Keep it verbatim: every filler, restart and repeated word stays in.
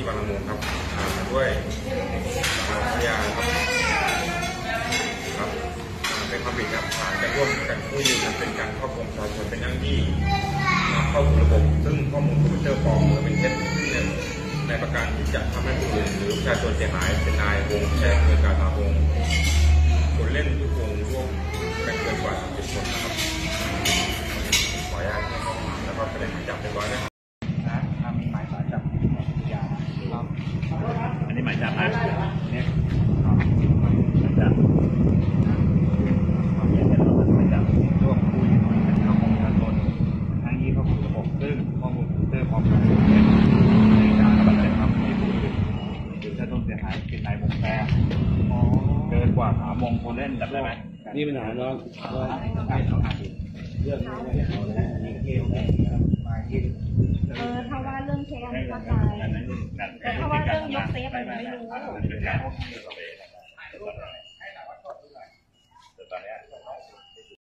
บางละมุงครับด้วยพยานครับเป็นความผิดครับฐานจะร่วมกันกู้ยืมกันเป็นการครอบครองประชาชนเป็นอ้างยี่นำเข้าสู่ระบบซึ่งข้อมูลคอมพิวเตอร์ปลอมหรือเป็นเท็จซึ่งในประการที่จะทำให้ผู้อื่นหรือประชาชนเสียหายเป็นนายวงแชร์เกินการตาวงคนเล่นทุกวงร่วมกันเกินกว่าสามสิบคนนะครับขออนุญาตให้ข้อมูลแล้วก็แสดงหมายจับเรียบร้อยนะครับนะถ้ามีหมายจับยาอันนี้หมายจับนะเนี่ยหมายจับความเห็นเป็นหมายจับร่วมกู้ยืมเงินเข้าของประชาชนทั้งยี่เข้าสู่ระบบซึ่งข้อมูลคอมพิวเตอร์พร้อมกันในการกระทำให้ผู้อื่นหรือประชาชนเสียหายเป็นนายวงแชร์เกินกว่าสามวงคนเล่นจำได้ไหมนี่ปัญหาเราเราได้เราอ่านเรื่องนี้ไม่เอาแล้วอันนี้เกี่ยวกับมาที่เออถ้าว่าเรื่องเช็คอันนี้เข้าใจแต่ถ้าว่าเรื่องยกเซฟอันนี้ไม่รู้